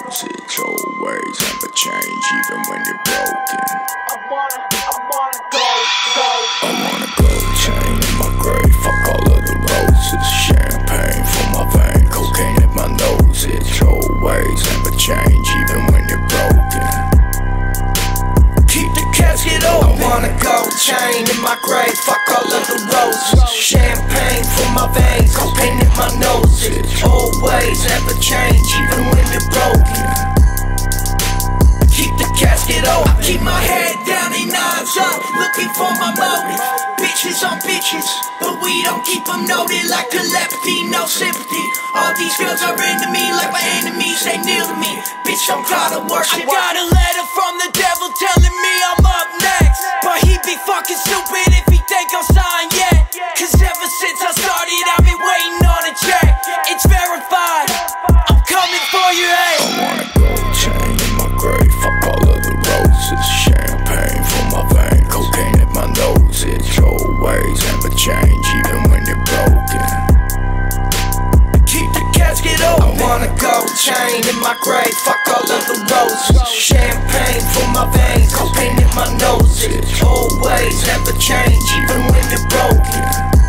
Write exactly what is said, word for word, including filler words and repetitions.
roses, always never change, even when you're broken. I wanna, I wanna go, go. I wanna gold chain in my grave, fuck all of the roses. Champagne from my vein, cocaine in my nose. It's always never change, even when you're broken. Keep the casket open. I want a gold chain in my grave, fuck all of the roses. Champagne from my veins, cocaine in my nose. It's always never change, even when you're broken. Keep the casket open. I keep my head down and knives up, looking for my motive. Bitches on bitches, but we don't keep them noted like telepathy, no sympathy. All these girls are into me like my enemies, they kneel to me. Bitch, I'm gotta worship. I got a letter from the devil telling me I'm up next, but he'd be fucking stupid if he think I'll sign yet. Cause ever since I started, I've been waiting on a check. It's verified, I'm coming for you, hey. I want a gold chain in my grave, fuck all of the roses. Champagne from my vein, cocaine in my nose. It's always never change, even when you're broken. Keep the casket open. I want a gold chain in my grave, fuck all of the roses. Champagne from my veins, cocaine in my nose. It's always never change, even when you're broken.